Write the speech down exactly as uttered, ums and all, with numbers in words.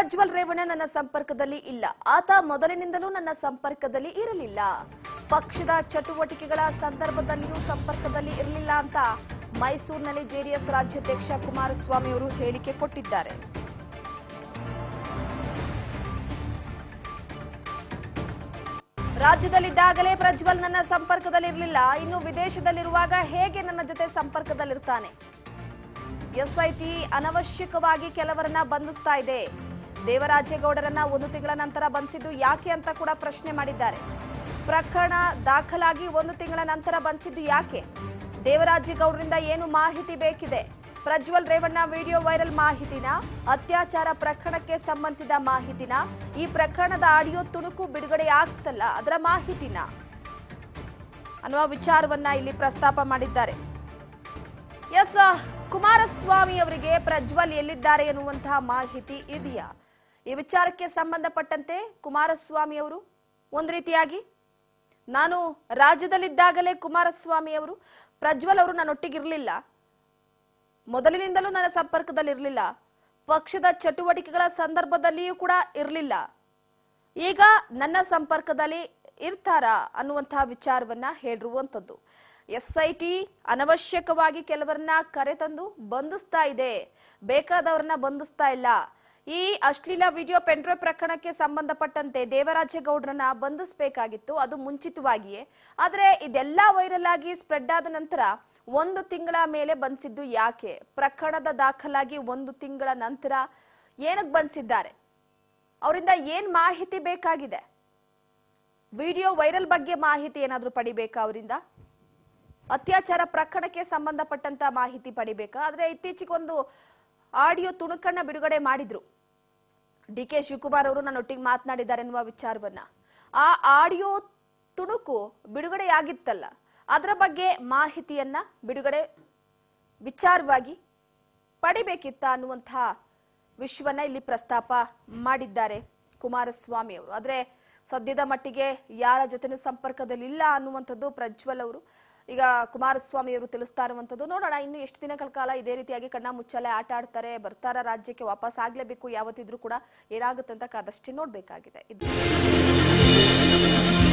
ಪ್ರಜ್ವಲ್ ರೇವಣ್ಣ ನನ್ನ ಸಂಪರ್ಕದಲ್ಲಿ ಇಲ್ಲ. ಆತ ಮೊದಲಿನಿಂದಲೂ ನನ್ನ ಸಂಪರ್ಕದಲ್ಲಿ ಇರಲಿಲ್ಲ. ಪಕ್ಷದ ಚಟುವಟಿಕೆಗಳ ಸಂದರ್ಭದಲ್ಲಿಯೂ ಸಂಪರ್ಕದಲ್ಲಿ ಇರಲಿಲ್ಲ ಅಂತ ಮೈಸೂರಿನಲ್ಲಿ ಜೆಡಿಎಸ್ ರಾಜ್ಯಾಧ್ಯಕ್ಷ ಕುಮಾರಸ್ವಾಮಿ ಅವರು ಹೇಳಿಕೆ ಕೊಟ್ಟಿದ್ದಾರೆ. ರಾಜ್ಯದಲ್ಲಿದ್ದಾಗಲೇ ಪ್ರಜ್ವಲ್ ನನ್ನ ಸಂಪರ್ಕದಲ್ಲಿರಲಿಲ್ಲ. ಇನ್ನು ವಿದೇಶದಲ್ಲಿರುವಾಗ ಹೇಗೆ ನನ್ನ ಜೊತೆ ಸಂಪರ್ಕದಲ್ಲಿರ್ತಾನೆ? ಎಸ್ಐಟಿ ಅನವಶ್ಯಕವಾಗಿ ಕೆಲವರನ್ನ ಬಂಧಿಸ್ತಾ ಇದೆ. ದೇವರಾಜೇಗೌಡರನ್ನ ಒಂದು ತಿಂಗಳ ನಂತರ ಬಂಧಿಸಿದ್ದು ಯಾಕೆ ಅಂತ ಕೂಡ ಪ್ರಶ್ನೆ ಮಾಡಿದ್ದಾರೆ. ಪ್ರಕರಣ ದಾಖಲಾಗಿ ಒಂದು ತಿಂಗಳ ನಂತರ ಬಂಧಿಸಿದ್ದು ಯಾಕೆ? ದೇವರಾಜೇಗೌಡರಿಂದ ಏನು ಮಾಹಿತಿ ಬೇಕಿದೆ? ಪ್ರಜ್ವಲ್ ರೇವಣ್ಣ ವಿಡಿಯೋ ವೈರಲ್ ಮಾಹಿತಿನ, ಅತ್ಯಾಚಾರ ಪ್ರಕರಣಕ್ಕೆ ಸಂಬಂಧಿಸಿದ ಮಾಹಿತಿನ, ಈ ಪ್ರಕರಣದ ಆಡಿಯೋ ತುಣುಕು ಬಿಡುಗಡೆ ಆಗ್ತಲ್ಲ ಅದರ ಮಾಹಿತಿನ ಅನ್ನುವ ವಿಚಾರವನ್ನ ಇಲ್ಲಿ ಪ್ರಸ್ತಾಪ ಮಾಡಿದ್ದಾರೆ. ಎಸ್, ಕುಮಾರಸ್ವಾಮಿ ಅವರಿಗೆ ಪ್ರಜ್ವಲ್ ಎಲ್ಲಿದ್ದಾರೆ ಎನ್ನುವಂತಹ ಮಾಹಿತಿ ಇದೆಯಾ? ಈ ವಿಚಾರಕ್ಕೆ ಸಂಬಂಧಪಟ್ಟಂತೆ ಕುಮಾರಸ್ವಾಮಿ ಅವರು ಒಂದು ರೀತಿಯಾಗಿ, ನಾನು ರಾಜ್ಯದಲ್ಲಿದ್ದಾಗಲೇ ಕುಮಾರಸ್ವಾಮಿ ಅವರು ಪ್ರಜ್ವಲ್ ಅವರು ನನ್ನೊಟ್ಟಿಗಿರಲಿಲ್ಲ, ಮೊದಲಿನಿಂದಲೂ ನನ್ನ ಸಂಪರ್ಕದಲ್ಲಿರಲಿಲ್ಲ, ಪಕ್ಷದ ಚಟುವಟಿಕೆಗಳ ಸಂದರ್ಭದಲ್ಲಿಯೂ ಕೂಡ ಇರಲಿಲ್ಲ, ಈಗ ನನ್ನ ಸಂಪರ್ಕದಲ್ಲಿ ಇರ್ತಾರಾ ಅನ್ನುವಂತಹ ವಿಚಾರವನ್ನ ಹೇಳಿರುವಂತದ್ದು. ಎಸ್ಐಟಿ ಅನವಶ್ಯಕವಾಗಿ ಕೆಲವರನ್ನ ಕರೆತಂದು ಬಂಧಿಸ್ತಾ ಇದೆ, ಬೇಕಾದವರನ್ನ ಬಂಧಿಸ್ತಾ ಇಲ್ಲ. ಈ ಅಶ್ಲೀಲ ವಿಡಿಯೋ ಪೆಂಡ್ರೈವ್ ಪ್ರಕರಣಕ್ಕೆ ಸಂಬಂಧಪಟ್ಟಂತೆ ದೇವರಾಜೇಗೌಡರನ್ನ ಬಂಧಿಸಬೇಕಾಗಿತ್ತು, ಅದು ಮುಂಚಿತವಾಗಿಯೇ. ಆದ್ರೆ ಇದೆಲ್ಲ ವೈರಲ್ ಆಗಿ ಸ್ಪ್ರೆಡ್ ಆದ ನಂತರ ಒಂದು ತಿಂಗಳ ಮೇಲೆ ಬಂಧಿಸಿದ್ದು ಯಾಕೆ? ಪ್ರಕರಣದ ದಾಖಲಾಗಿ ಒಂದು ತಿಂಗಳ ನಂತರ ಏನಕ್ಕೆ ಬಂಧಿಸಿದ್ದಾರೆ? ಅವರಿಂದ ಏನ್ ಮಾಹಿತಿ ಬೇಕಾಗಿದೆ? ವಿಡಿಯೋ ವೈರಲ್ ಬಗ್ಗೆ ಮಾಹಿತಿ ಏನಾದ್ರೂ ಪಡಿಬೇಕಾ ಅವರಿಂದ? ಅತ್ಯಾಚಾರ ಪ್ರಕರಣಕ್ಕೆ ಸಂಬಂಧಪಟ್ಟಂತ ಮಾಹಿತಿ ಪಡಿಬೇಕಾ? ಆದ್ರೆ ಇತ್ತೀಚೆಗೆ ಒಂದು ಆಡಿಯೋ ತುಣುಕನ್ನ ಬಿಡುಗಡೆ ಮಾಡಿದ್ರು. ಡಿ ಕೆ ಶಿವಕುಮಾರ್ ಅವರು ನನ್ನೊಟ್ಟಿಗೆ ಮಾತನಾಡಿದ್ದಾರೆ ಎನ್ನುವ ವಿಚಾರವನ್ನ, ಆ ಆಡಿಯೋ ತುಣುಕು ಬಿಡುಗಡೆಯಾಗಿತ್ತಲ್ಲ, ಅದರ ಬಗ್ಗೆ ಮಾಹಿತಿಯನ್ನ ಬಿಡುಗಡೆ ವಿಚಾರವಾಗಿ ಪಡಿಬೇಕಿತ್ತ ಅನ್ನುವಂತಹ ವಿಷಯವನ್ನ ಇಲ್ಲಿ ಪ್ರಸ್ತಾಪ ಮಾಡಿದ್ದಾರೆ ಕುಮಾರಸ್ವಾಮಿ ಅವರು. ಆದ್ರೆ ಸದ್ಯದ ಮಟ್ಟಿಗೆ ಯಾರ ಜೊತೆನೂ ಸಂಪರ್ಕದಲ್ಲಿ ಇಲ್ಲ ಅನ್ನುವಂಥದ್ದು ಪ್ರಜ್ವಲ್ ಅವರು ಈಗ ಕುಮಾರಸ್ವಾಮಿ ಅವರು ತಿಳಿಸ್ತಾ ಇರುವಂತದ್ದು. ನೋಡೋಣ ಇನ್ನು ಎಷ್ಟು ದಿನಗಳ ಕಾಲ ಇದೇ ರೀತಿಯಾಗಿ ಕಣ್ಣ ಮುಚ್ಚಾಲೆ ಆಟ ಆಡ್ತಾರೆ, ಬರ್ತಾರ, ರಾಜ್ಯಕ್ಕೆ ವಾಪಸ್ ಆಗ್ಲೇಬೇಕು, ಯಾವತ್ತಿದ್ರೂ ಕೂಡ ಏನಾಗುತ್ತೆ ಅಂತ ಕಾದಷ್ಟೇ ನೋಡ್ಬೇಕಾಗಿದೆ. ಇದು